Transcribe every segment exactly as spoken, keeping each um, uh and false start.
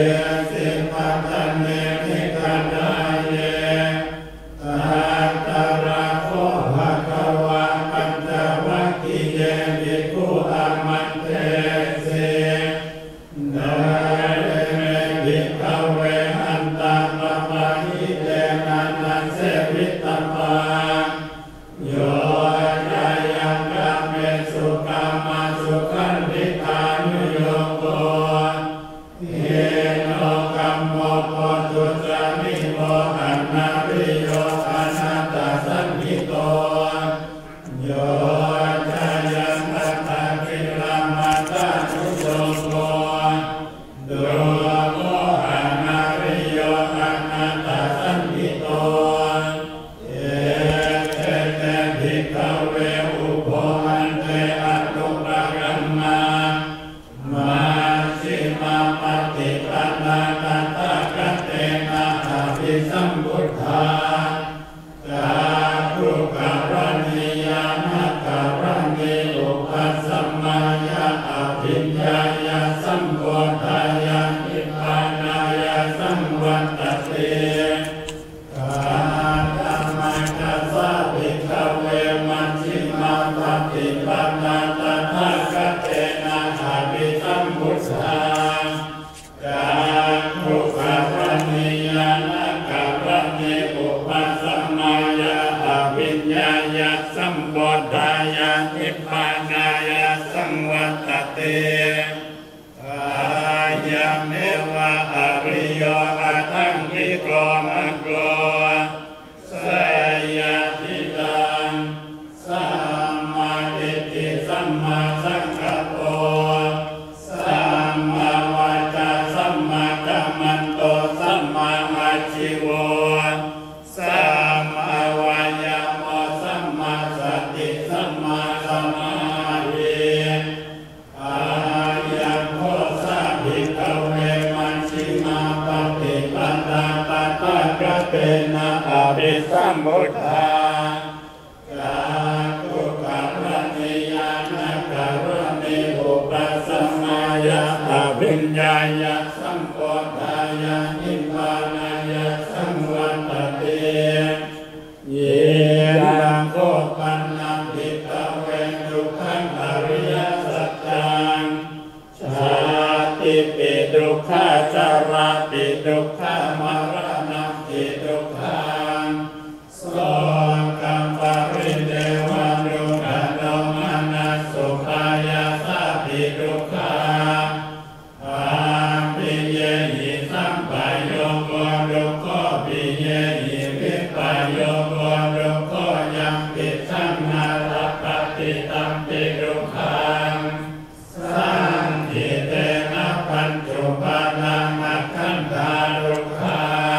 สิปัตตเนมิขันธาเยตัตตะระโคภะคะวะปัญจวัคคีย์เยภิกขุอามันเตเสนาเรเมภิกขเวหันตังปะปะหิเตนะนังเสวิตตัมปังโยจายังกะเมสุกามาสุขันธิกานุโยโกเฮโนกัมโมโพตุจามิโมอันนาริโยอนัตตสันนิโตโยจายังตัตถะกิลมัตตานุโยโกดุโมอันนาริโยอนัตตสันนิโตเอเตเตภิกขเวอุโภหันเตอนุปกัมมามาชิมาปฏิปันนาตัตถะกัตเตนะอภิสัมพุทธาตาทุกขรณียานักขรณีอุปัสสัมมายะอภิญญายะสัมโพธายะนิพพานายะสัมวัตเตกาธัมมัสสะภิกขเวมัชฌิมาปฏิปันนาตัตถะกัตเตนะอภิสัมพุทธาตาทุกขรณียานักขรณีอุปัสสัมมายะอภิญญายะสัมโพธายะนิพพานายะสัมวัตเตอายะเมวะอริโยอัตถังคิโกมะโกสยะทิตังสัมมาทิฏฐิสัมมาสังกัปโปสัมมาวาจาสัมมากัมมันโตสัมมาอาชีโวสัมมาวายามะสัมมาสติสัมมาสมาธิอายังโฆษะภิกขเวมัชฌิมาปฏิปันนาตัตถะกัตเตนะอภิสัมพุทธาตาทุกขรณียานักขรณีอุปัสสัมมายะอภิญญายะสัมโพธายะนิพพานายะสัมวัตเตเยนังโคปันนังภิกขเวทุกขังอริยสัจจังชาติปิทุกขาจาราปิทุกขามรณะปิทุกขังโสกัมปริเทวะดุขันโนมานะสุขายาสาปิทุกขังอาปิเยหิสัมปะโยโกดุโคปิเยหิวิปะโยโกดุโคยังปิสังนารัปปติตัมปิทุกขังสังขิเตนะปัญจุปานังอัคขันธาทุกขัง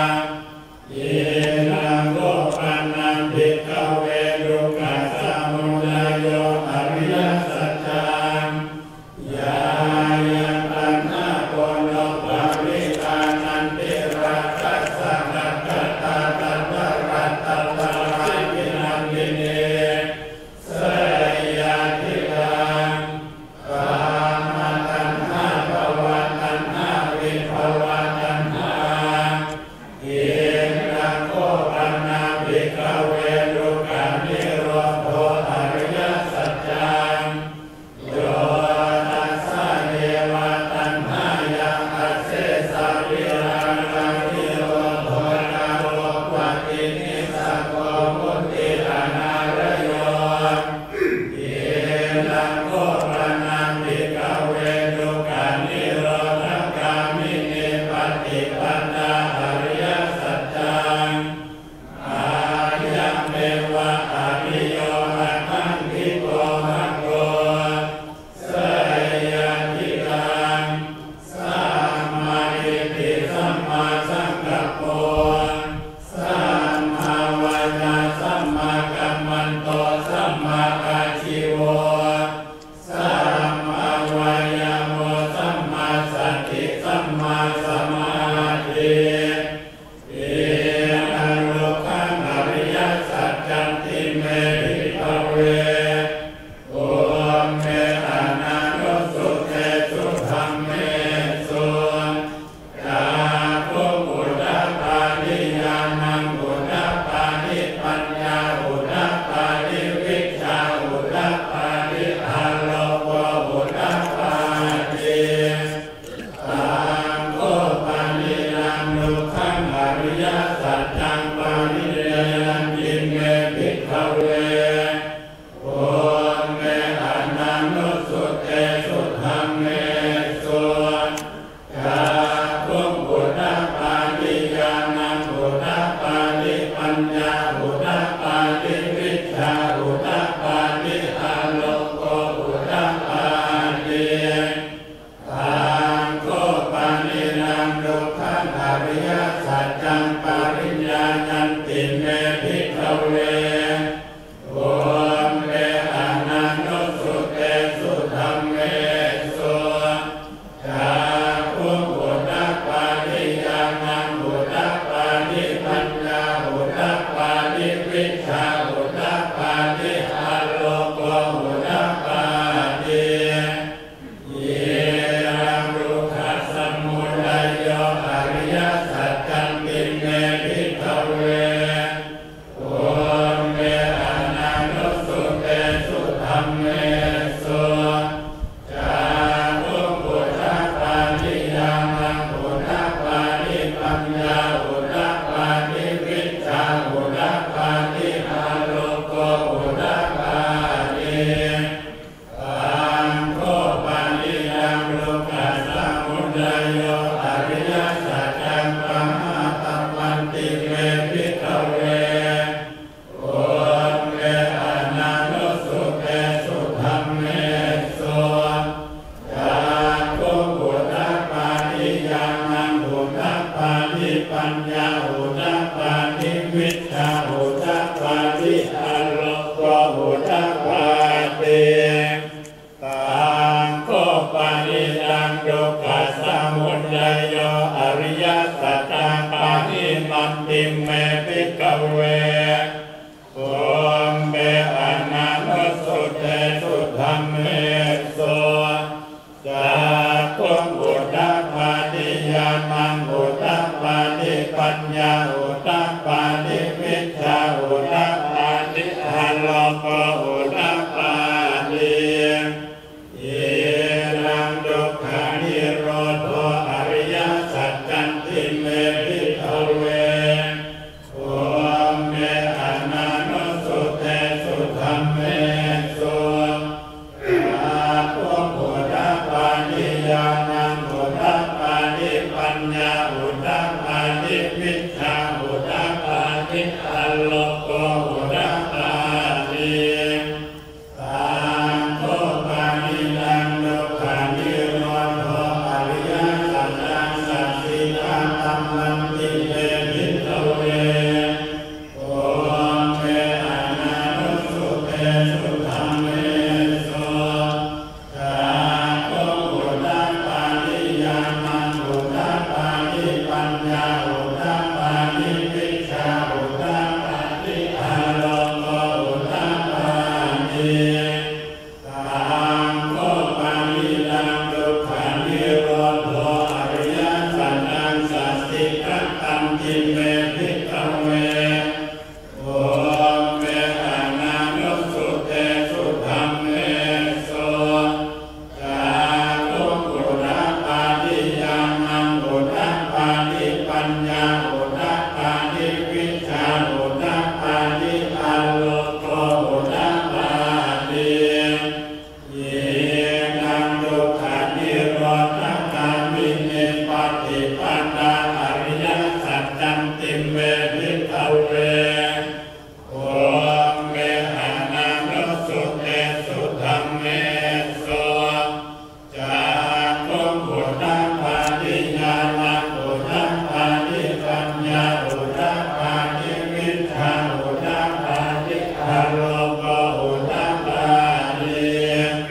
ริญญานันติเมภิกขเวโอมเมอนันโนสุเตสุธัมเมสุชาคุบุตตปานิยานังบุตตปานิปัญญาบุตตปานิวิชาบุตตปานิอาโลโกบุตตปานิเยรังรุขะสมุทัยโยอริยสัจจังติเมภิกขเวโอมเมอนันโนสุเตสุธัมเมสุชาคุบุตตปานิยานังบุตตปานิปัญญาบุตตปานิวิชาบุตตปานิอาโลโกบุตตปานิปังโฆปานิยังโลกัสสมุทัยโยอริยสัจจังปะหาตัมมันติเมภิกขเวโอมเมอนันโนสุเตสุธัมเมสุชาคุบุตตปานิยานังบุตตปานิปัญญาบุตตปานิวิชาบุตตปานิอาโลโกบุตตปานิตังโฆปานิยังทุกขสมุทัยโยอริยสัจจังปานิมันติเมภิกขเวโอมเมอนันโนสุเตสุธัมเมสุชาคุบุตตปานิยานังบุตตปานิปัญญาบุตตปานิวิชาบุตตปานิอาโลโกบุตตปานิเยรังดุขานิโรธโอริยสัจจันติเมภิกขเวโอมเมอนันโนสุเตสุธัมเมสุชาคุบุตตปานิยานังบุตตปานิปัญญาบุตตปานิวิชาบุตตปานิอาโลโกบุตตปานิตังโฆปานิยังดุขานิโรธโออริยสัจจังสัจจิตังธัมมังติเมภิกขเวโอมเมอนันโนสุเตสุธัมเมสุชาคุบุตตปานิยานังบุตตปานิปัญญาบุตตปานิวิชาบุตตปานิอาโลโกบุตตปานิตังโฆปานิยังดุขานิโรธโออริยสัจจังสัจจิตังตัมติเมภิกขเวโอมเมอนันโนสุเตสุธัมเมสุชาคุบุตตปานิยานังบุตตปานิปัญญาบุตตปานิวิชาบุตตปานิอาโลโกบุตตปานิเยนังดุขานิโรธกามิเนปฏิปันนาอริยสัจจันติเมภิกขเวโอมเมอนันโนสุเตสุธัมเมสุชาคุบุตตปานิยานังบุตตปานิปัญญาบุตตปานิวิชาบุตตปานิอาโลโกบุตตปานิ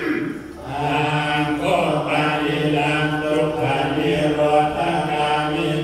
ตังโฆปานิยังดุขานิโรธกามิ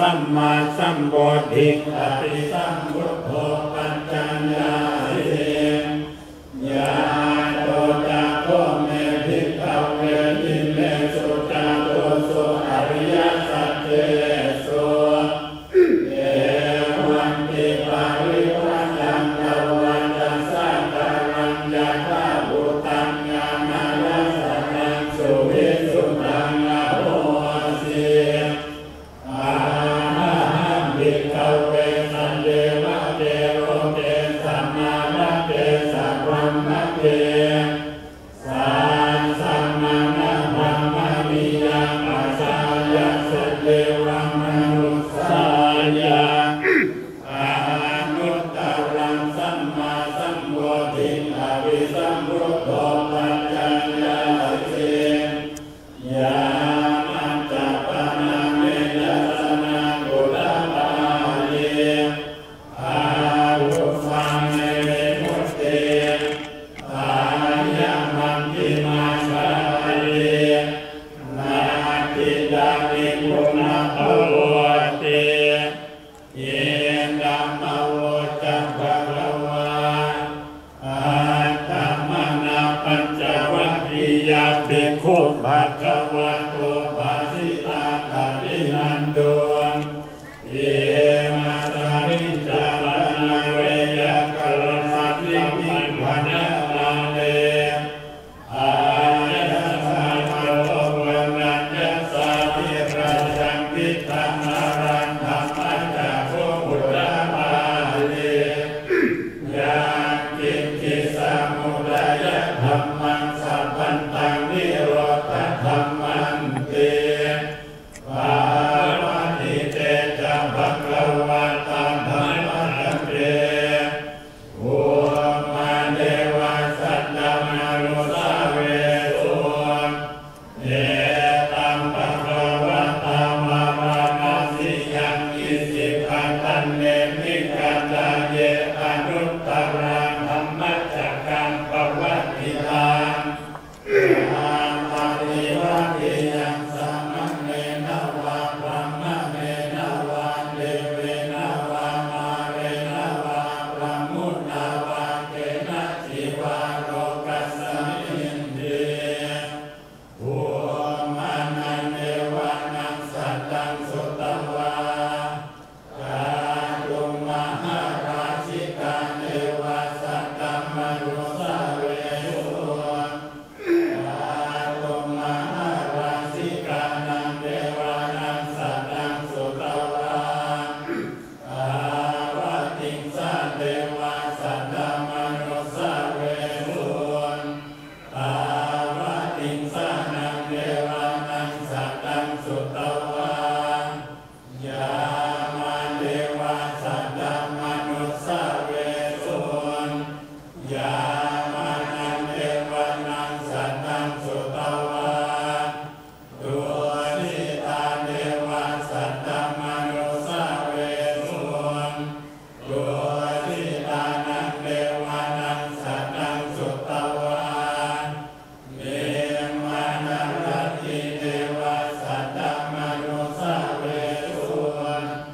สัมมาสัมโพธิอภิสัมพุทโธปัญจญาญาโตจักโกเมภิกขเวทิเมสุจักโตสุอริยสัจเจสุเอวันติปาริวัณังตวันตัสสะตะรัญญาภาบุตังญาณรัสนังสุวิสุทธังอโหสิอาหังภิกขเวสันเดวะเตโรเตสัมมาระเตสัพพัมมะเตสังสัมมานะธัมมามิยังปัสสายะสัตเตวังมนุสสายะอานุตตรังสัมมาสัมโพธิอภิสัมพุทโธปัญจญาเสยามันตะปะนะเมยัสสนะกุลปาเยอาวุฟังเนมุตเตอายัมมันติมาชาเยนาติดานิปุณะภโวเตเยดัมมโวจักภะคะวาอาตัมมนาปัญจวัคคียาภิกขุภะคะวะโตภาสิตาภะรินันโตเยมาสาริจาปนาเวยกัลสัตติมิภะนะนาเนอายะสัมภโลวะนัญญสาธิราชังทิทังนารังธัมมัจจโคปุตตะปาเยยังกิจจิสมุทัยธัมมังสัพพันตังนิโรธธัมมันเตภาวะติเตจะภะคะวะตาธัมมังเตโอมาเดวะสัตตมานุสาเวสุเอตัมภะคะวะตามาวานาสิยังอิสิขันตันเนมิกัตตาเยอนุตตรังธัมมัจจกังปวัตติตังอามาริวะเตยังสัมมังเนนะวะพระมะเนนะวะเดเวนะวะมาเรนะวะพระมุนะวะเกนะจิวะโลกัสสมินเดโอมานันเนวะนังสัตตังสุตวา กาตุมหาราชิกาเนวะสัตตมนุสาเวยุกาตุมหาราชิกานังเทวานังสัตตังสุตวาอาวะติงสะเทวาสัตตมนุสาเวยุอาวะติงสะนังเทวานังสัตตังสุตวายามาเทวาสัตตมนุสาเวสุยามานังเทวานังสัตตังสุตวาตุนิตาเทวาสัตตมนุสาเวสุตุนิตานังเทวานังสัตตังสุตวาเมมานังรัตติเทวาสัตตมนุสาเวสุ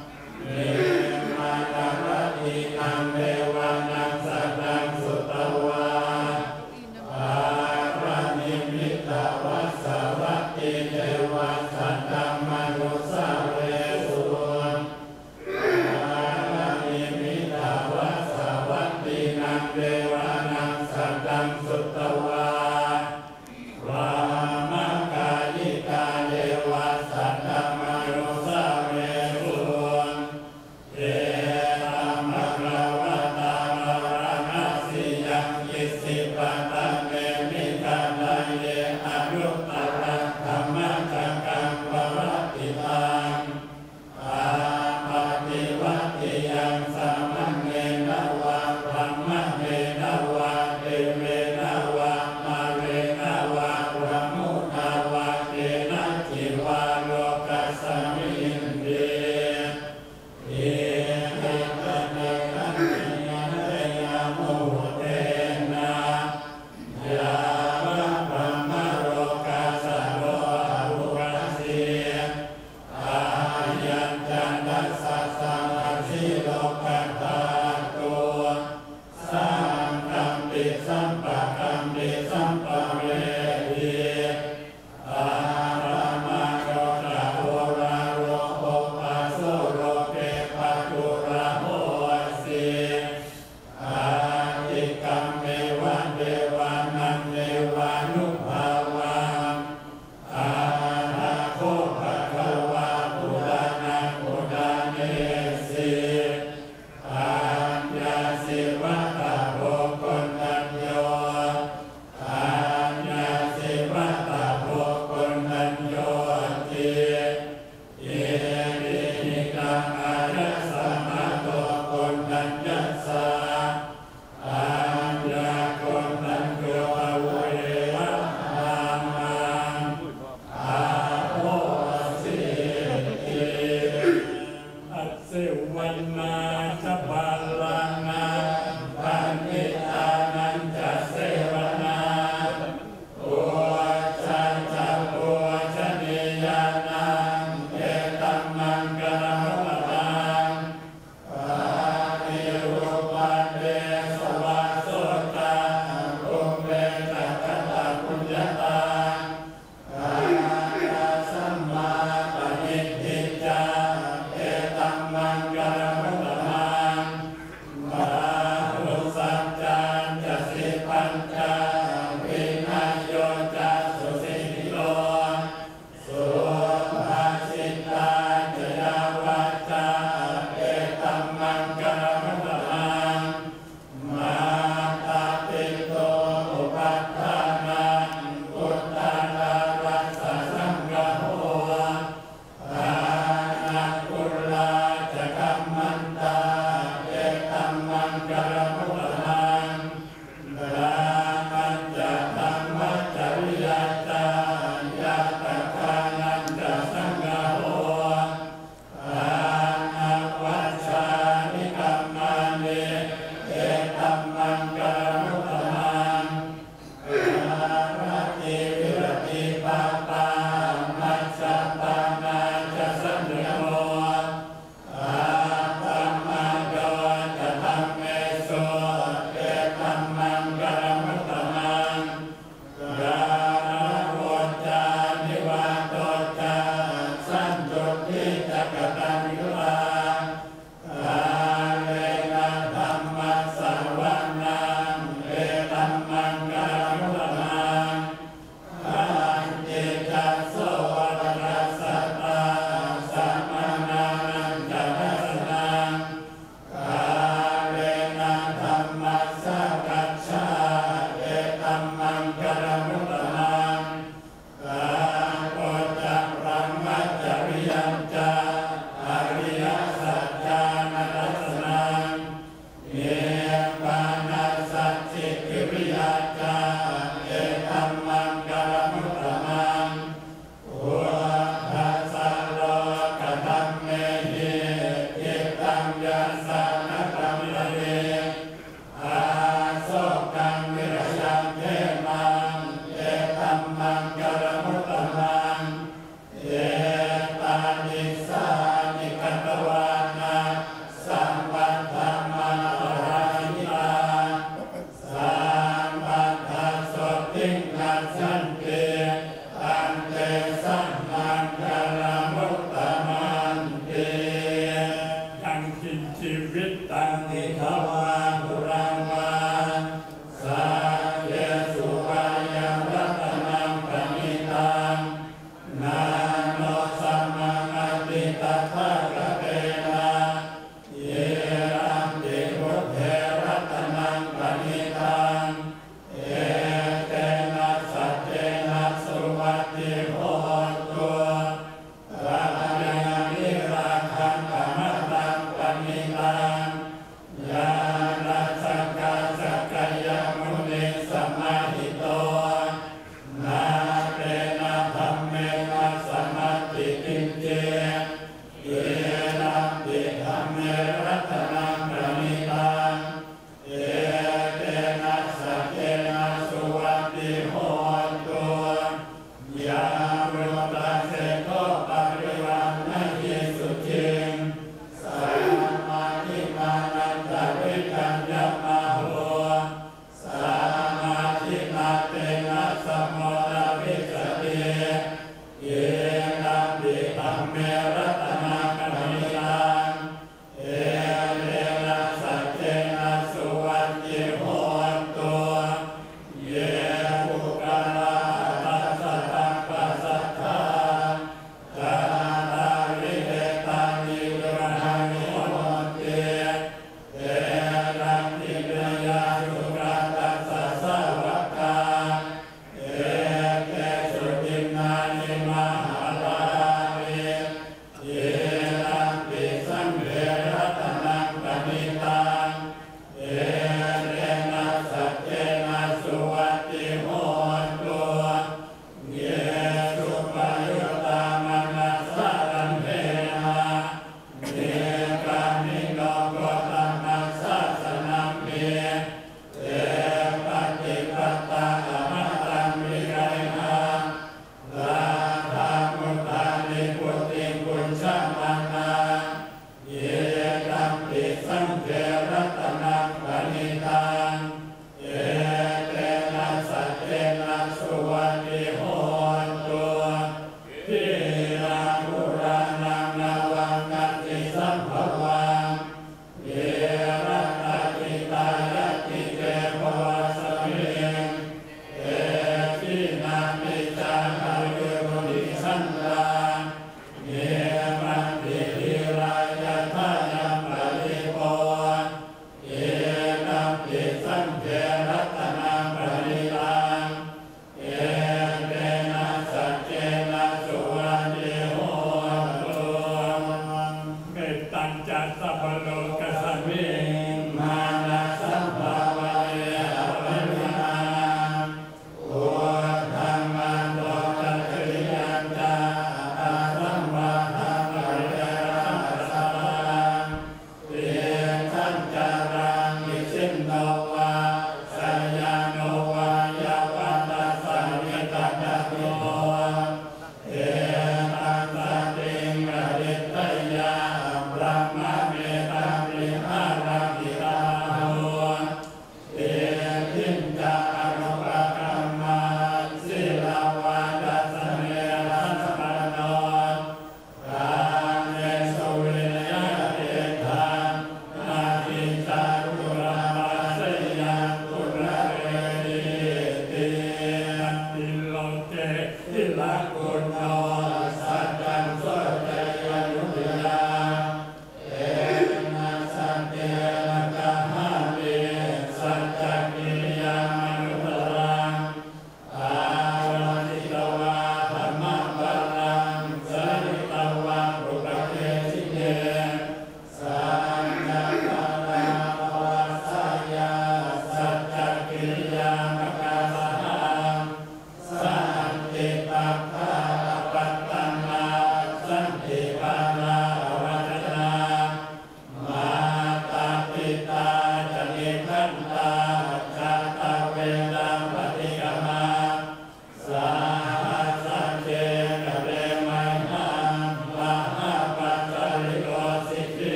กตัญญูตากาเลนะธัมมัสสวนังเอตัมมังกัลมุตตังขันติจัสโสรัสสะตาสัมมานังจัตตัสนังกาเลนะธัมมัสสะกัจฉาเอตัมมังกัลมุตตังกาโกจักรังมัจจริยัญจาอริยสัจจานัตสนังเยปานัสสัจจิกิริยาจาเอตัมมังกัลมุตตังอุทัสสะโลกธัมเมหิจิตตังยัสสะนะตัมมะเนอาโสกังวิรยังเทมังเอตัมมังกัลมุตตังเอตานิสานิกัตตวานาสัมปัฏฐามาปะราหิตาสัมปัฏฐาโสตินัสสันเตอันเตสัมมังกัลมุตตังเตยังกินชีวิตตังนิทวาปุรังวาสัพเพสุวายังรัตนังปณิตังนาโนสัมมังอติตถากเตนะเยรัมติพุทเถรัตนังปณิตังเอเตนะสัจเจนะสุวัตติโหตุรัตนังนิราคังอมตังปณิตังญาณสังฆาสักกายมุนิสัมมาหิโตนาเตนะธัมเมนะสัมมาติกินเจเยรัมติธัมเมรัตนังปณิตังเอเตนะสัจเจนะสุวัตติโหตุยามุตตะเสโตปริวันนะหิสุจิงสัมมาทิมานันตวิกัญญมาโหสัมมาทินาเตนะสัมโมทวิสติเยนัมปิธัมเมรัตนังปณิตังเอเตนะสัจเจนะสุวัตติโหตุเยปุกขลาตัสสะตังปัสสัทธาตาตาวิเตตานิวรานิโหติเตรังติปยาสุราตัสสะสาวกาเอเตสุตินานิมหาลาภิเยรัมปิสังเวรัตนังปณิตังเอเตนะสัจเจนะสุวัตติโหตุเยสุปายุตตามนัสสะรันเทนะเนกามิโนโกตัมมัสสะสนัมเมเตปฏิปัตตาอมตังวิกัยนาลาภามุตตานิพุตติปุญชมานาเยตัมปิสังเทรัตนังปณิตังเอเตนะสัจเจนะสุวัตติโหตุทิรามุรานังนาวังกัตติสัมภวังเยรัตติตายติเตภวสมิงเอทินามิจานายุรุนิสันตาเยมันติทิรายะทายัมปริโภเยนัมปิสังเทรัตนังปณิตังเอเตนะสัจเจนะสุวัตติโหตุเมตตัญจสัพพโลกสัมมิงมานะสัมภาวะเยอภินาอุธัมมังโลกัจจริยัญจาอาสัมมาธัมมะเรรัมสัพพังเตทัญจารังวิชินโนวาสัญญาโนวายาปัตตะสังวิตัตโตเอตังสติงอริตยาพระมะเมตังเร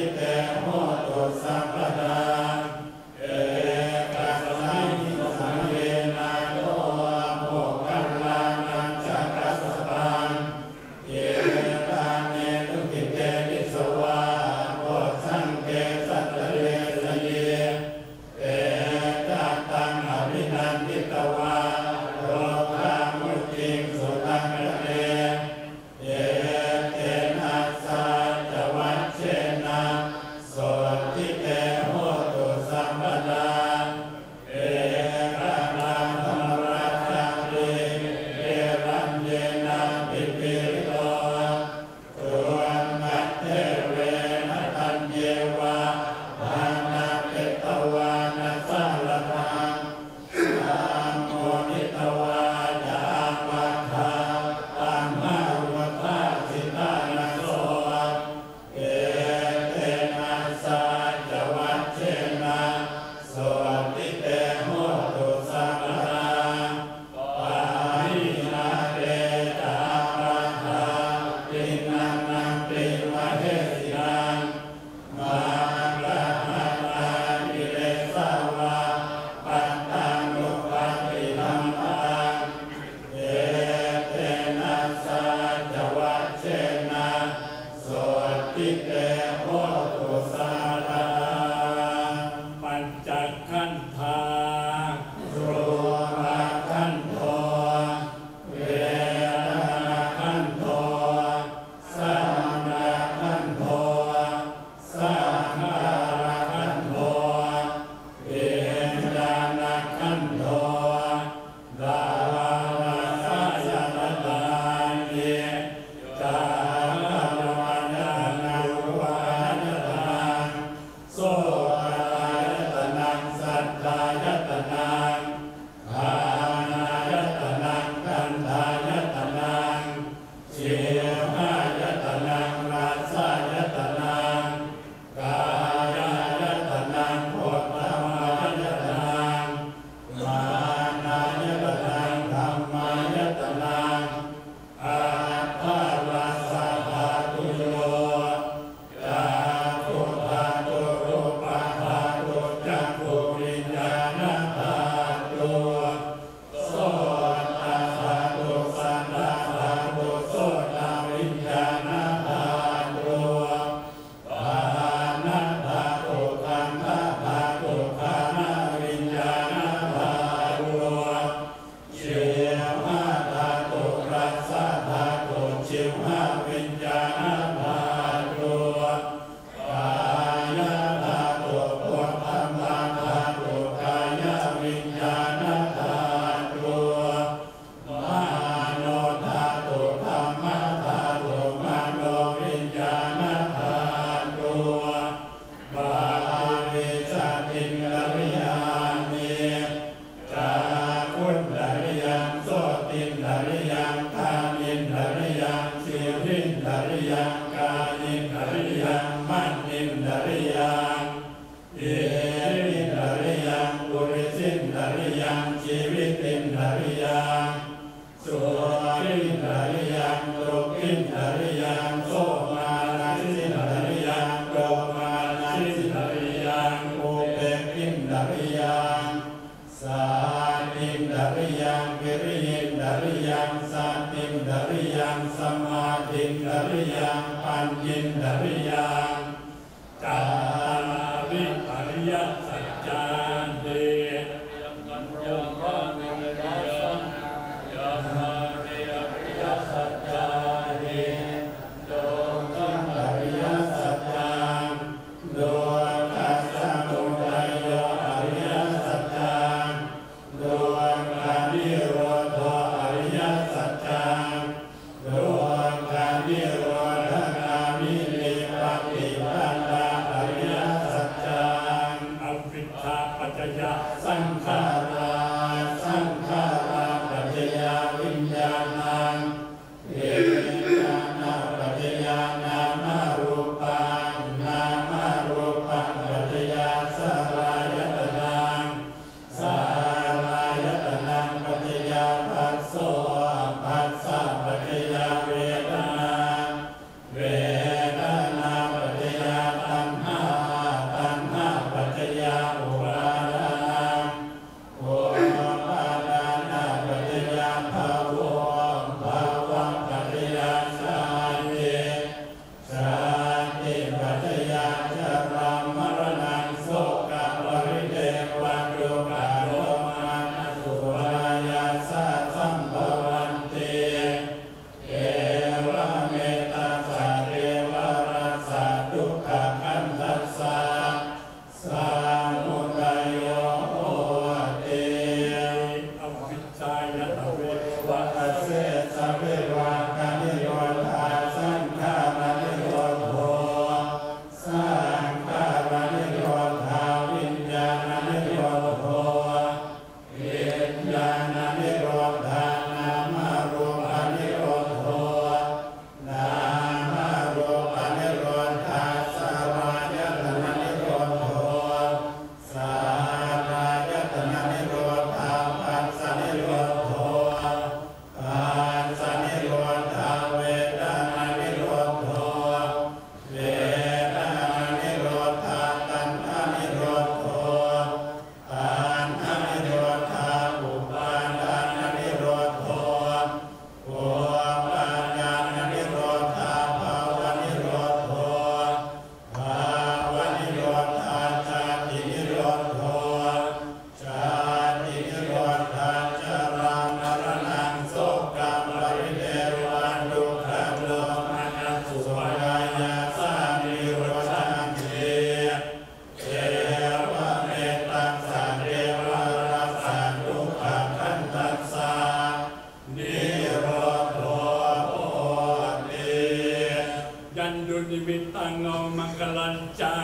เตโหตุสัมปทาเอกัสสมิสังเวนะโตโภคัลลานังจักกัสสปังเยตาเนตุกิเตวิสวาโพสังเกสัตตะเลสเยเอตัตตังอภินันทิตวาโลกามุติงสุตังคะเนเยเตนะสาจวัชเชนะโสติเตโหตุสัมปทาเอกานังธรรมราชาเรเอรัญเยนะปิปิริโตตุวันนัตเทเวนะตัญเยวะภานาเปตวานะสัลลพังสามโมนิตวาจามัคคาตัมหาวัฏฐาสิตานะโสเอเตนะสาจวัชเชนะโสติเตโหตุสัมปทาปาหินาเตจามัคคาปินันนังปิมะเทสินังมาระหัตถานิเลสาวาปัตตังนุปัฏฐิธัมมังเอเตนะสาจวัชเชนะโสติเตโหตุสัมปทาปัญจขันธารูปขันโธเวทนาขันโธสัญญาขันโธสังขารขันโธวิญญาณขันโธดาวาสายตตานิจาระวัญญาณังวัญญตังโสตายตนังสัทธายตนังฆานายตนังกันธายตนังชิวหายตนังราสายตนังกายายตนังโพธามายตนังมานายตนังธรรมายตนังอาภาวาสาภาตุโยจาตุธาตุรูปะธาตุจักขุวิญญาณธาตุโสตธาตุสัทธาธาตุโสตวิญญาณธาตุปานะธาตุคันธธาตุคานะวิญญาณธาตุเชวะธาตุรัสสะธาตุชิวหาวิญญาณธาตุกายธาตุปุถธัมมาธาตุกายวิญญาณธาตุมโนธาตุธัมมธาตุมโนวิญญาณธาตุบาลิจติงดริยามิจาคุณดริยังโสตินดริยังทานินดริยังสิรินดริยังกายินดริยังมันนินดริยังเอรินดริยังปุริสินดริยังชีวิตินดริยังสุรินดริยังโลกินดริยังโสมานาสินดริยังโกมานาสินดริยังโอเปกินดริยังสานินดริยังวิริยินดริยังสัตตินดริยังสมาธินดริยังปัญญินดริยังกาล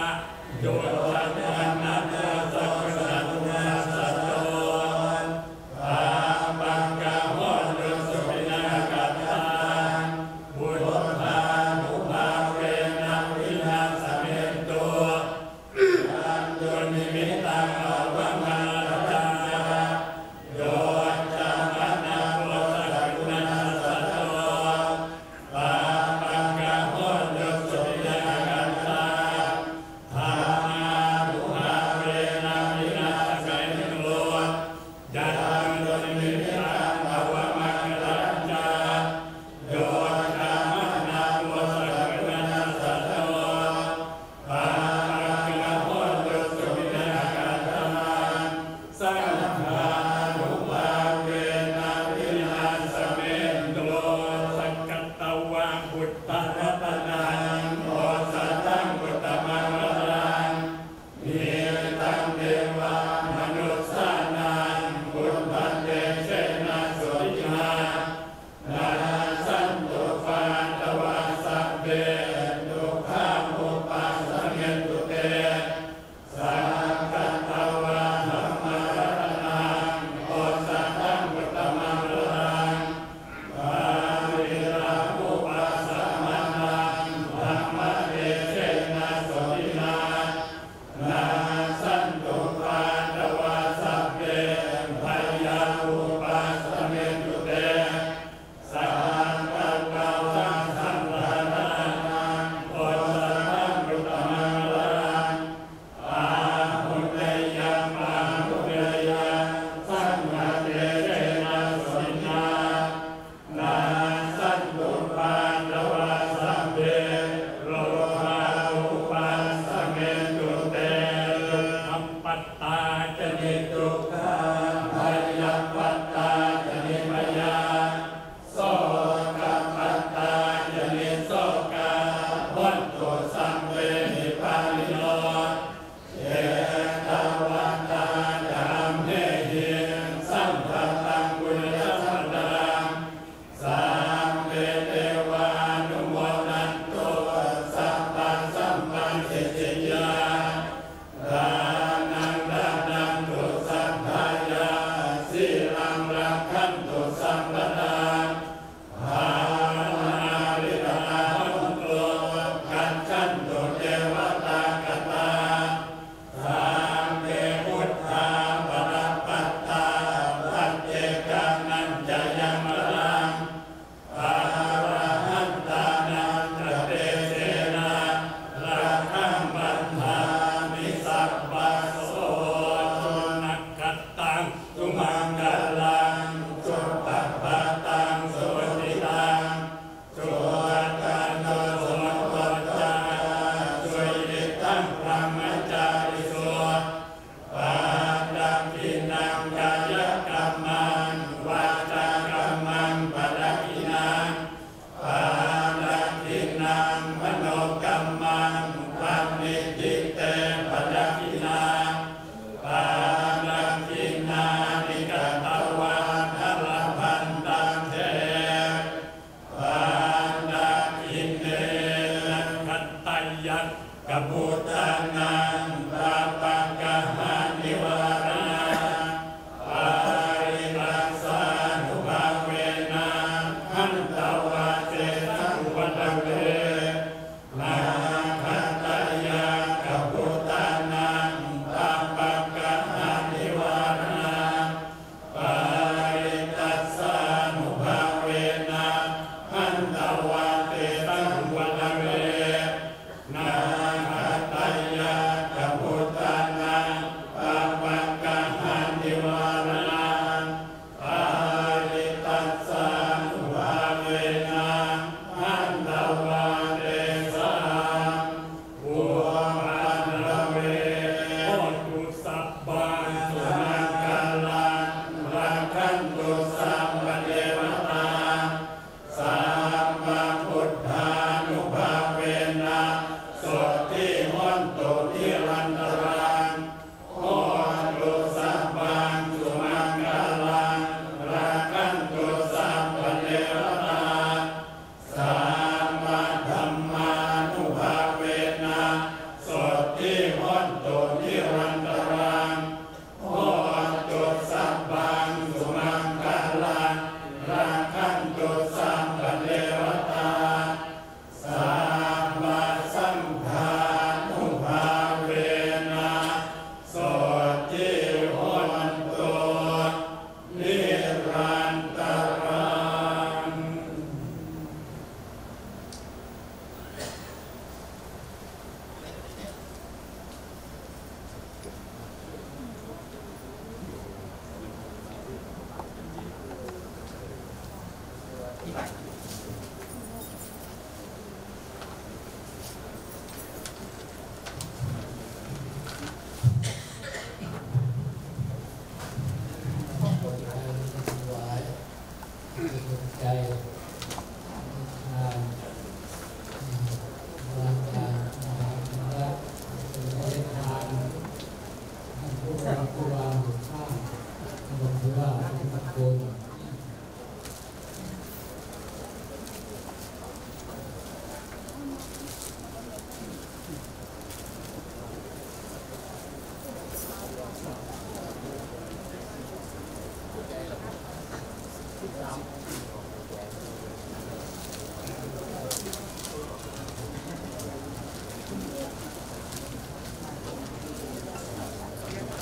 โยสัจจนะสัพพะตุนาสัตโตอาปังกะโหตุสุปินากัตตาบุตตานุภาเวนะวินาสเมโตอันตุนิมิตังอวังมาจาโยจัมมนะโพสักุณาสัตโตอาปังกะโหตุสุปินากัตตาธานานุภาเวนะวินาสเมโตจัตตุนิมิตังอวังมาจาโยจัมมนะโพสักุณาสัตโตอาปังกะโหตุสุปินากัตตาสังฆานุภาเวนะวินาสเมโตสักกัตตวะพุทธรัตนังโอสัตตังพุทธมังคลังนิตังเทวามนุสสานังพุทธันเตเสนะสุติมานาสันตุปาตวะสัพเพทุกขามุปัสสะเมตุเตสังกัตตวะธัมมรัตนังโอสัตตังพุทธมังคลังปาริรามุปัสสะมังนังธัมมเตเสนะสุติมานาสันตุปาตวะสัพเพพยามุปัสสะเมตุเตสังกัตตวะธัมมรัตนังโอสัตตังพุทธมังคลังอาหุเตยัมอาหุเตยังสัมมาเตเสนะสุติมานาสันตุปาตวะสัพเพโลภะอุปัสสะเมตุเตทุกขัมปัตตาจนิทุกขาพยาปัตตาจนิพยาโสกปัตตาจนิโสกาวันตุสัมเวหิปาลิโนเยตวัตตาธรรมเมหิสัมภัตตังปุญญสัมปดังสัมเวเทวานุโมทันตุสัพพังสัมปันสิทธิยาทานังทานังตุสัพพายาสีลังรักขันตุสัมปดังภานาริตาหันตุกัจฉันตุเทวตากตาทางเทพุทธาปรัปปัตตาปัจเจกานันจะยังมรังอาระหันตานันจะเตเสนารักขังบันทามิสัพพะโสตุนักขัตตังตุมังกัลลังจุปปัปปะตังโสติตังจุอัตตังโสมัตตาจุยิตังพรหมจาริโสปาดังกินังกายกรรมังวาจากรรมังปะดักขินังปาดังกินังมโนกรรมังปันนิจิเตปะดักขินังปาดังกินานิกตวาทลพันตังเทปาดังกินเนขัตตยัตกพุทธานังปาปังกหานิวารณาปาริรักษานุภาเวนะหันตวะเจสังวัตเวนาคัตตยากพุทธานังปาปังกหานิวารณาปาริตัสสานุภาเวนะหันตวะเจสังวัตเวนาคัตตยากพุทธา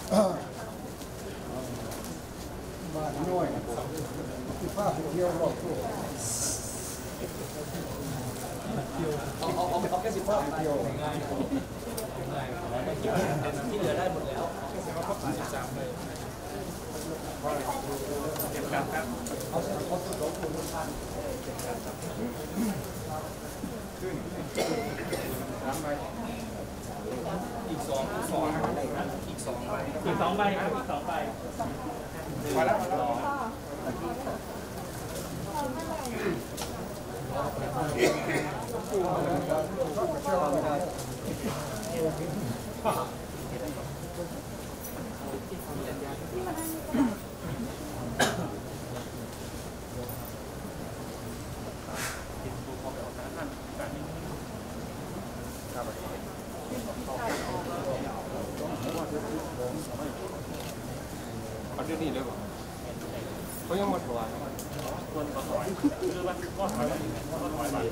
บ้านน้อยที่ภาพเที่ยวรอบตัวเอาเอาเอาเอาแค่สิบข้อเดียวง่ายที่เหลือได้หมดแล้วแค่สิบข้อสิบสามเลยเก็บกันครับเอาเส้นข้อสุดลบคูณพันเก็บกันครับขึ้นสามใบอีกสองสองอีกสองใบอีกสองใบครับอีกสองใบพอแล้วพอแล้วเอาเรื่องนี้เลยป่ะเขายังหมดหัวคนก็ถอยคือว่าก็ถอยก็ถอยไป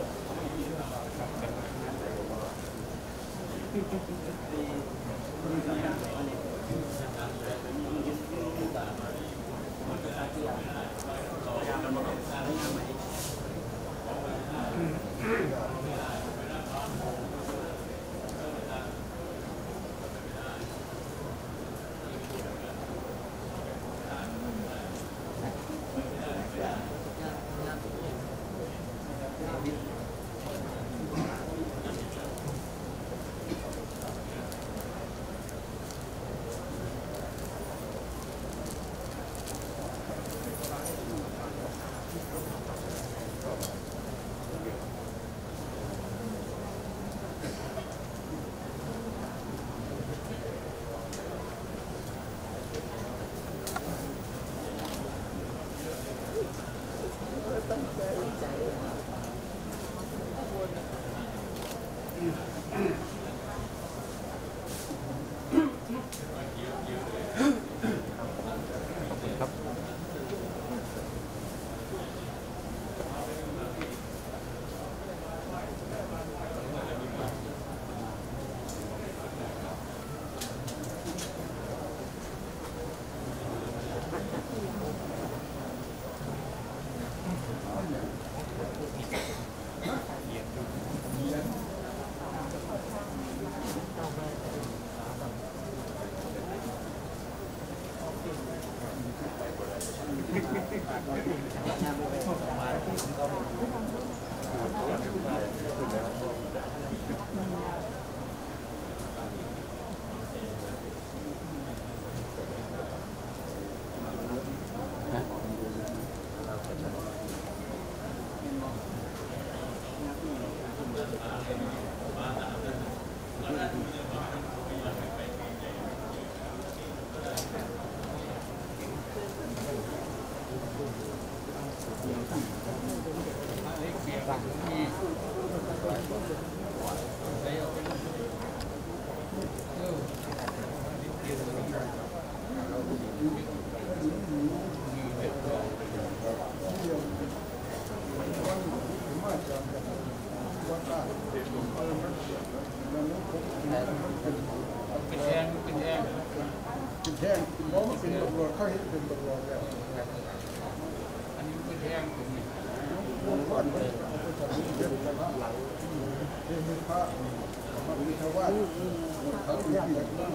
เป็นแทงเป็นแทงเป็นแทงเพราะมันเป็นตำรวจเขาเห็นเป็นตำรวจแล้วอันนี้เป็นแทงตรงนี้วงวันเลยเอาไปทำนี้เป็นพระหลังเป็นพระมันมีชาวบ้านเขาเรียกอย่างนั้น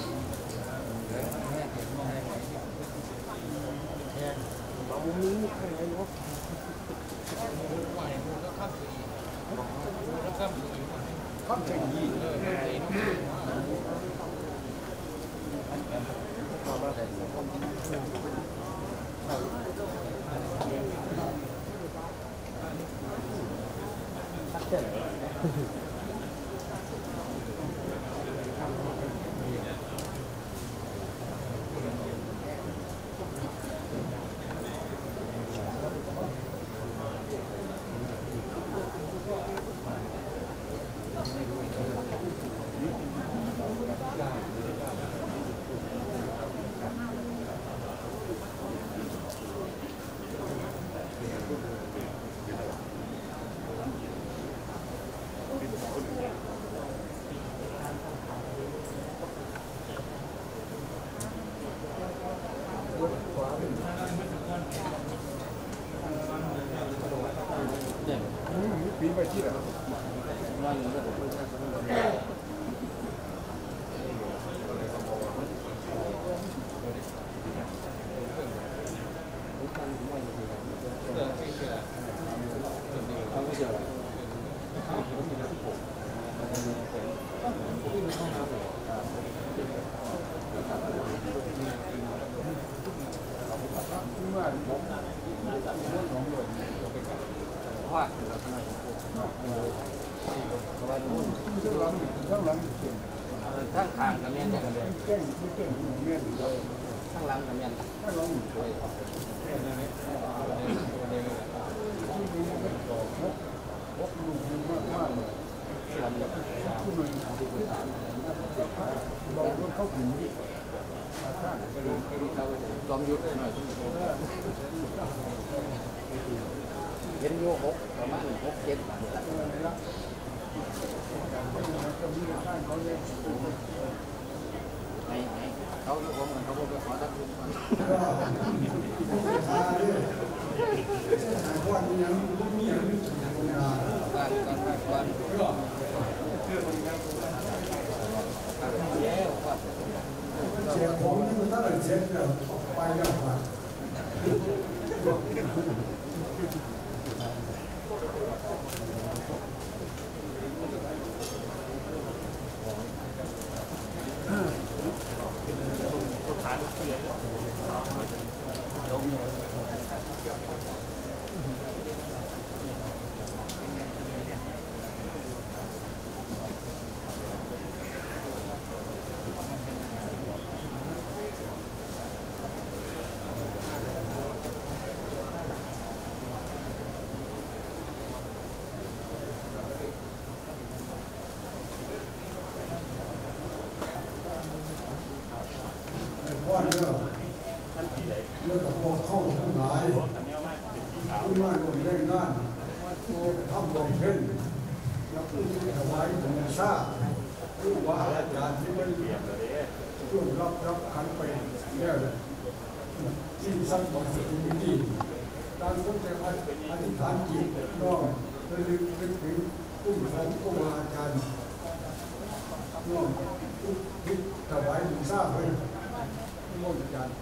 เราบุ้มนี้ใครเนาะไหวมันก็ข้ามสีแล้วข้ามสีข้ามสีปีไปที่ไหนทั้งทางกับเมียนกันเลยเก่งไม่เก่งเมียนทั้งลำกับเมียนทั้งลำช่วยพกลูกมากมากเลยลำแบบผู้หนึ่งบอกรถเข้าถึงจอมยุทธ์หน่อยเห็นโยหกประมาณหกเจ็ดไอ้ไอ้เขาอยู่ผมเขาบอกว่าขอทักทุนก่อนการการการเสียของที่มันตั้งแต่เช็ดเนี่ยไปแล้วผ่านว่าเรื่องเรื่องกับพวกเข้าทั้งหลายผู้มาลงเล่นงานทำบำเพ็ญแล้วผู้ที่ถวายธรรมชาติผู้ว่าอาจารย์ที่มันช่วงรับรับขันไปแล้วที่สร้างความสุขดีการสนใจอธิษฐานจิตน้อมระลึกนึกถึงผู้ของผู้ว่าอาจารย์น้อมที่ถวายธรรมชาติไปโมดจัน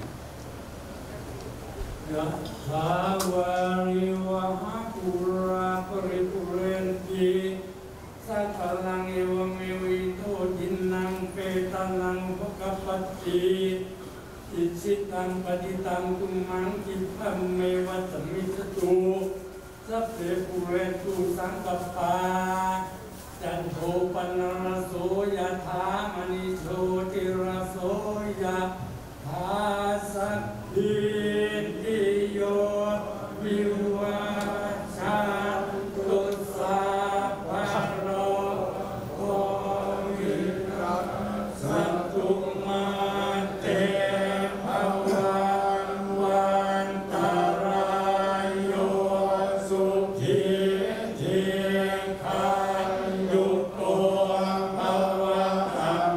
ยะถาวาริวหาปุราปริปุเรนติสัพพลังเอวเมวิโตจินังเปตานังภคปัจจิอิสิตังปฏิตังตุมังคิพัมเมวัสมิจตุสัพเพปุเรตุสังกปาจันโทปนรโสยถามณิโชติรโสยถาสัพพิติโยวิวัชชันตุสัพพะโรโควินัสตุมาเตภวันวันตรายโยสุขีทีขันยุโกภวะอ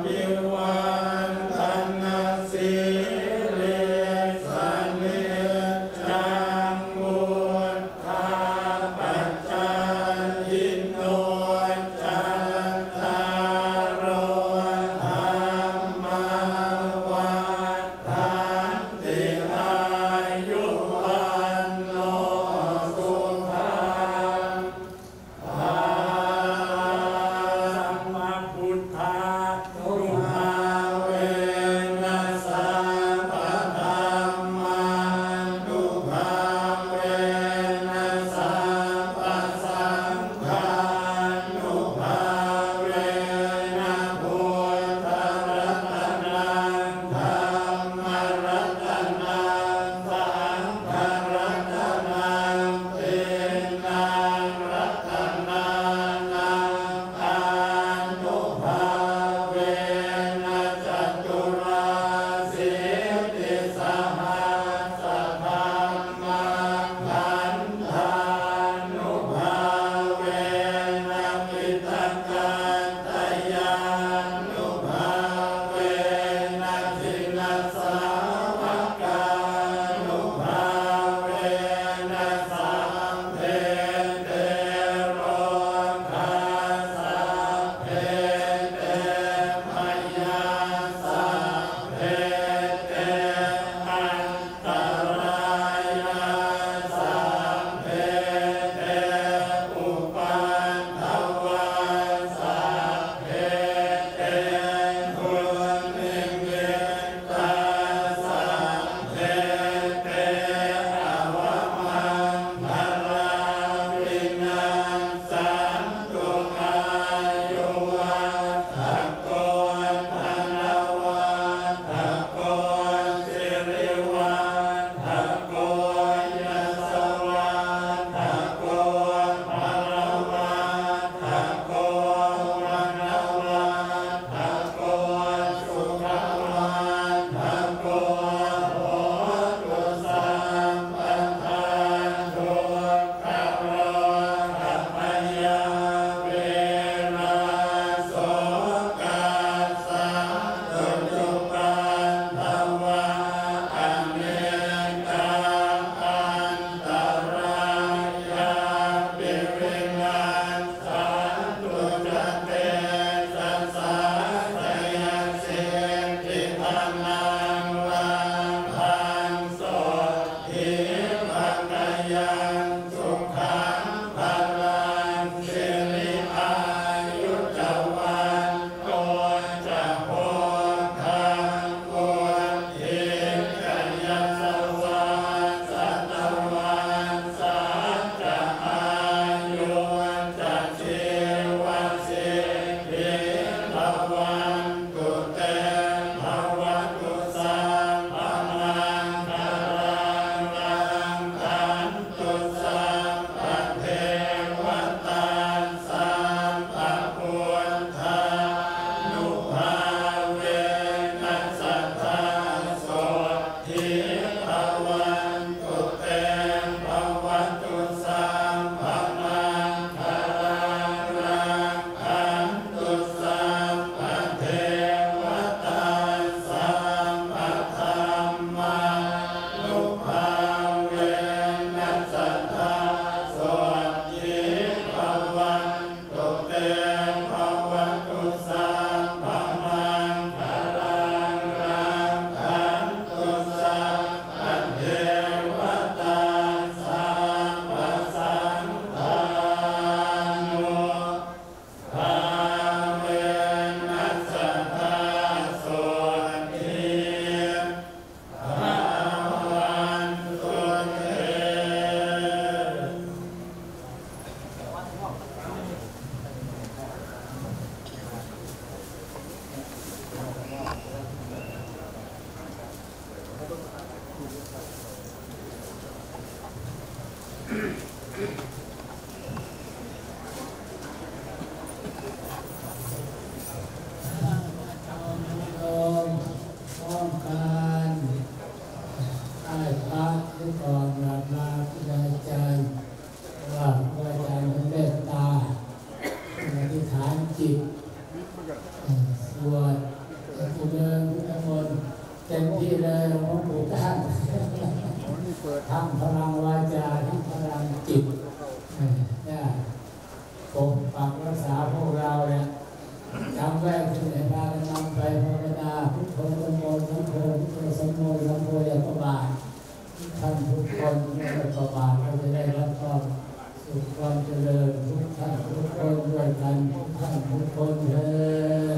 ทั้งพลังวาจาทั้งพลังจิตเนี่ยปกปักรักษาพวกเราเนี่ยจำไว้ที่ไหนพากันนำไปภาวนาพุทโธธัมโมสังโฆพุทโธสัมโฆสังโฆอย่าประมาทท่านทุกคนไม่ประมาทเราจะได้รับความสุขความเจริญทุกท่านทุกคนด้วยกันทุกท่านทุกคนเถิด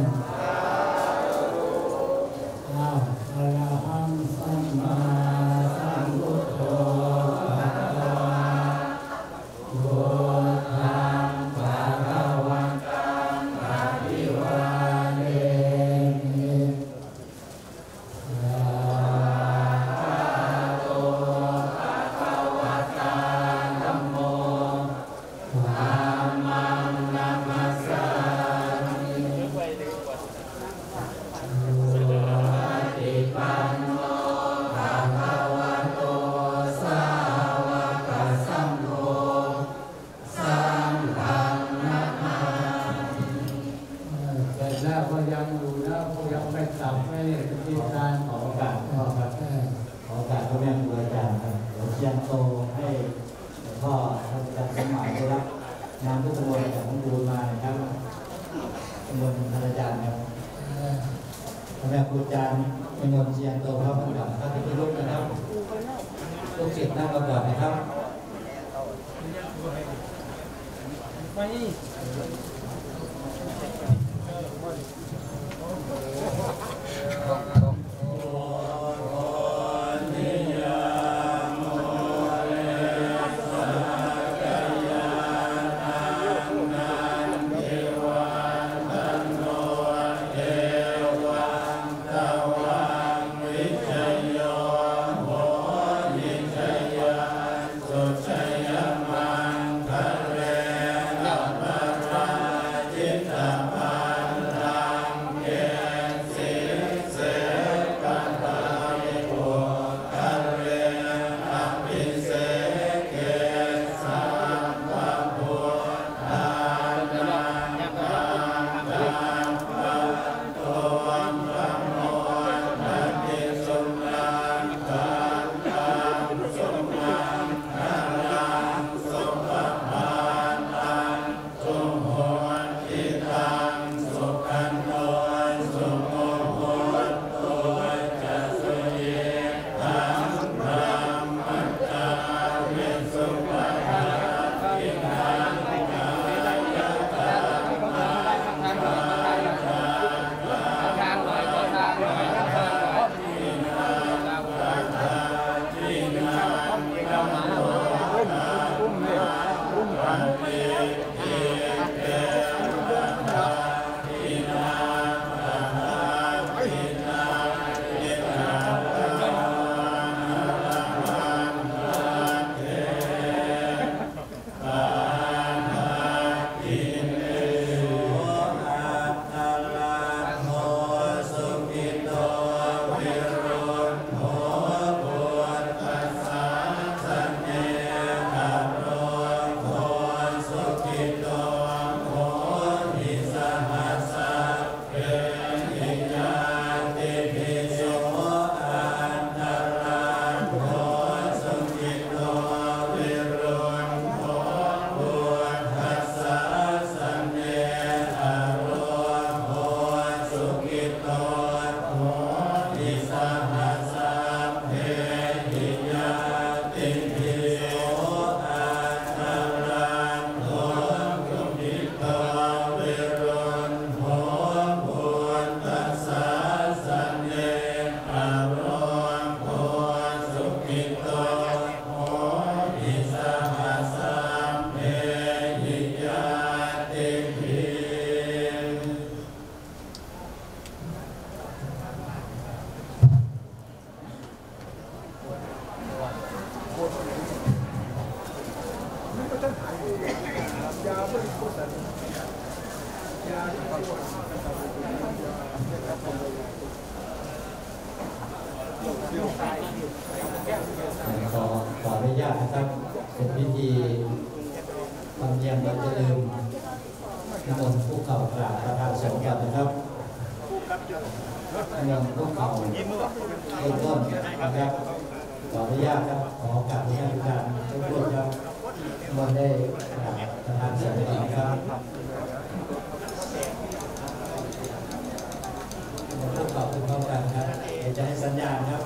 อ้าวอะระหังสัมมาสัมพุทโธภะคะวะพุทธังภะคะวันตังอะภิวาเทมิยะถาโตภะคะวะตาธัมโมธัมมังนัมมัสสามิติปันโนภะคะวะโตสาวกสังโฆสังฆังนะมามิเสร็จแล้วก็ยังอยู่นะก็ยังไม่กลับไม่ที่การขอโอกาสขอครับขอโอกาสพ่อแม่ครูอาจารย์ครับหลวงเชียงโตให้หลวงพ่อท่านอาจารย์สมหมายได้รับนามพุทธมนต์จากหลวงปู่มาครับมนต์ท่านอาจารย์ครับพ่อแม่ครูอาจารย์เป็นมนต์เชียงโตพระพุทธธรรมพระพุทธรูปนะครับลูกศิษย์นั่งก่อนนะครับไปขอขออนุญาตนะครับเป็นพิธีทำเนียมเราจะลืมนิมนต์ผู้เข่ากราบประธานสงฆ์กันนะครับนิมนต์ผู้เข่าเริ่มต้นนะครับขออนุญาตครับขอกราบอนุญาตทุกท่านทุกท่านครับมันได้ประธานเสียงดีครับขอบคุณพร้อมกันครับเดี๋ยวจะให้สัญญาณครับ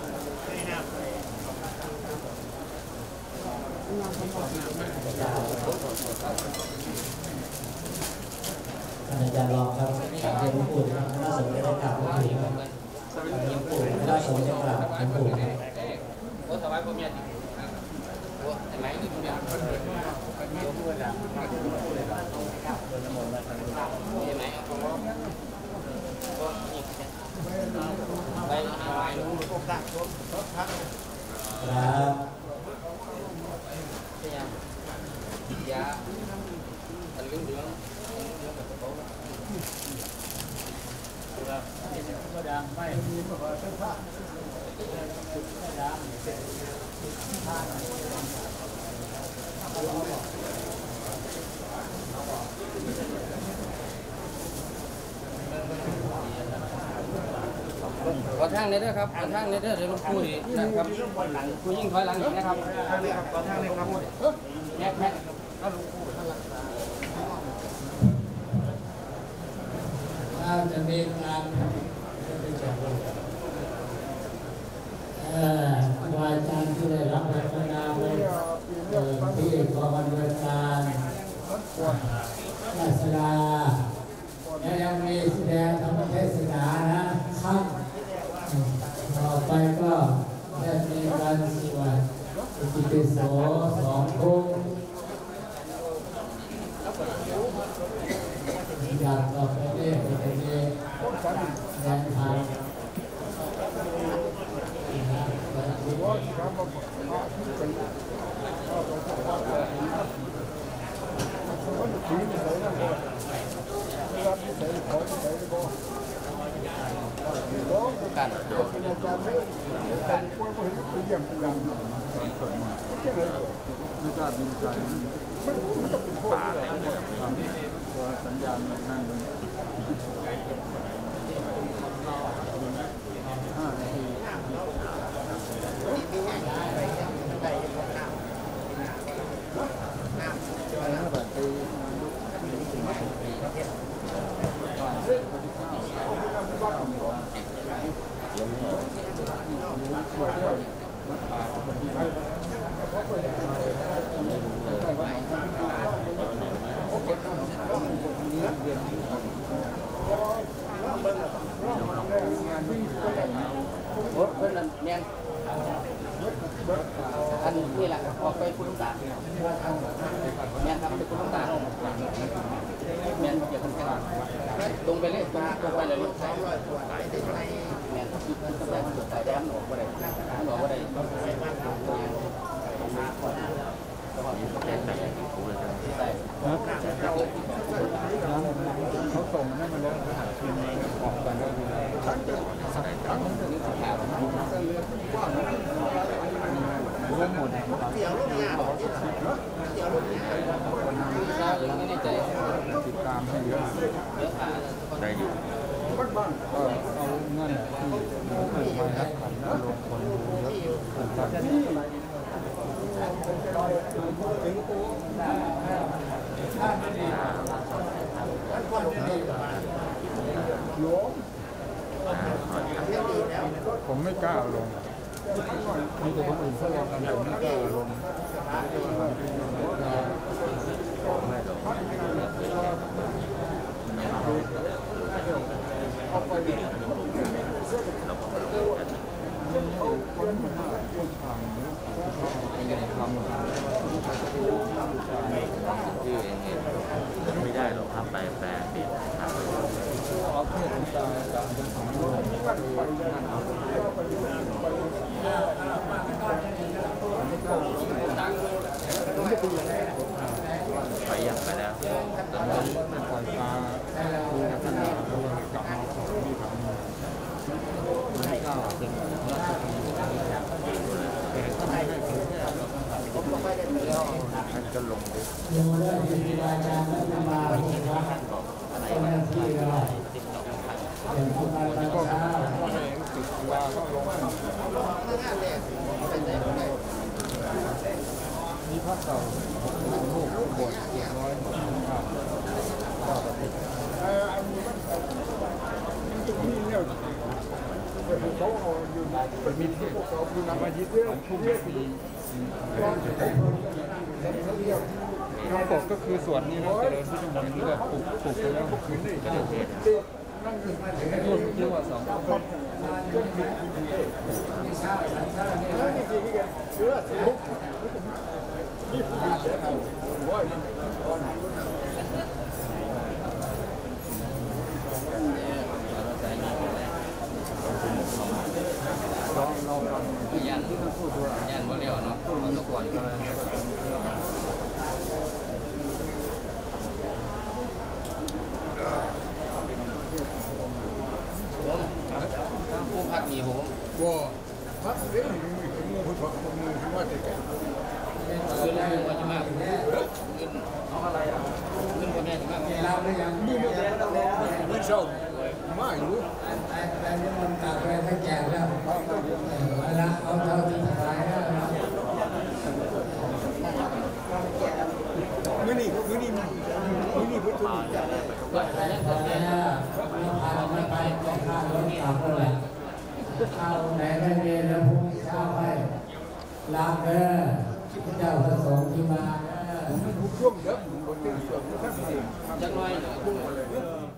ท่านอาจารย์รองครับกราบเรียนหลวงปู่ครับคณะสงฆ์ได้กราบหลวงปู่ครับหลวงปู่คณะสงฆ์ได้กราบหลวงปู่ครับโอ้สบายผมยันโอ้แต่ไหนนี่ผมยันคนเดียวคนเดียวพูดอะคนละมนต์ละคนละนี่ไหนผมว่าก็นี่ไปไปลุงก็ตักก็พักครับยายาอันเหลืองเหลืองเหลืองแบบเขาก็ดังไม่มีแบบว่าเสื้อผ้าดังขอทางนี้ด้วยครับขอทางนี้ด้วยเดี๋ยวลุงคุยนะครับคุยยิ่งถอยหลังอีกนะครับขอทางนี้ครับแม็กแม็กก็ลุงคุยถ้าจะมีการครูอาจารย์ที่ได้รับพัฒนาเป็นที่กองบริการศาสดาและยังมีแสดงธรรมเทศนานะครับต่อไปก็จะมีการสวดอิติปิโสสองทุ่มอยากต่อไปเรื่อยๆไปเรื่อยๆแรงทางกันไม่กล้าบินไกลป่าตัวสัญญาณนั่งตรงนี้ห้านาทีรถเพื่อนนั่นเนียนอันนี้แหละออกไปคุณลุงตาเนียนครับไปคุณลุงตาเนียนเกี่ยวกับการตรงไปเลยมาตรงไปเลยเนียนคิดว่าจะไปสายแดนหนอกว่าได้หนอกว่าได้เขาส่งให้มันแล้วทีมออกไปแล้วรวมหมดเกี่ยวลูกเนี่ยเกี่ยวลูกเนี่ยไม่ได้ใจติดตามให้เยอะได้อยู่ก็เอาเงินที่มารับขันแล้วลงคนเยอะต่างๆผมไม่กล้าลงมีแต่คนอื่นเขาลงกันผมไม่กล้าลงไม่ได้หรอกครับไปแปลเปลี่ยนครับเอาเพื่อนตาจากเป็นสองโลกไปยังไปแล้วตอนนี้เป็นปล่อยปลาดูพัฒนาตัวกลับมาของที่ทำไม่กล้าเป็นราชการมันจะลงไปดูเรื่องที่อาจารย์ไม่มาที่วัดเป็นหน้าที่เราอย่างที่มาตอนเช้าติดว่าก็ลงต่อลูกบวชเรียบร้อยครับเอออันนี้มันมันจะมีเนี่ยเขาเอาอยู่เป็นมีที่พวกเราคือนำมายึดเรื่องทุ่มปีน้ำตกก็คือส่วนนี้นะแต่เราที่ตรงนี้ก็ปลูกปลูกไปแล้วพื้นที่ก็เด็ดรุ่นเยอะกว่าสองคนลองลองลองยันยันบ่เรียวเนาะเอาตะกอนก็ได้ผู้พักมีผมว่าพักเรื่องมือผู้พักมือที่ว่าจะแก่คือเรื่องว่าจะมากเงินเอาอะไรอ่ะเงินคนนี้จะมากเราได้ยังมือเงินแล้วเงินเช่าไม่รู้แต่แต่นี่มันตัดไปทั้งแก่แล้วเวลาเอาเท่าที่สบายแล้วนะมือนี่มือนี่มือนี่พูดถึงก็ใช้ตอนนี้ไม่พาไม่ไปก็พารถกลับแล้วแหละเอาไหนไม่มีแล้วพรุ่งนี้เช้าไปลาเด้อเจ้าพระสงฆ์ที่มาเด้อผมไม่รู้ช่วงเยอะผมเป็นส่วนที่ท่านเองจังไรเหรอพุ่งมาเลย